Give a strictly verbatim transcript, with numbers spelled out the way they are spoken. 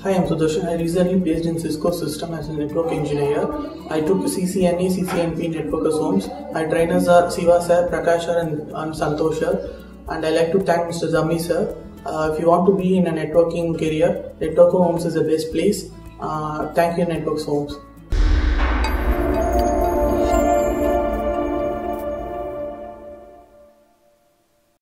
Hi, I'm Sudarshan. I recently placed in CISCO system as a network engineer. I took C C N A, C C N P network homes. My trainers are Siva sir, Prakash sir and, and Santosh sir. And I like to thank Mister Zami sir. Uh, if you want to be in a networking career, Network Homes is the best place. Uh, thank you, Network Homes.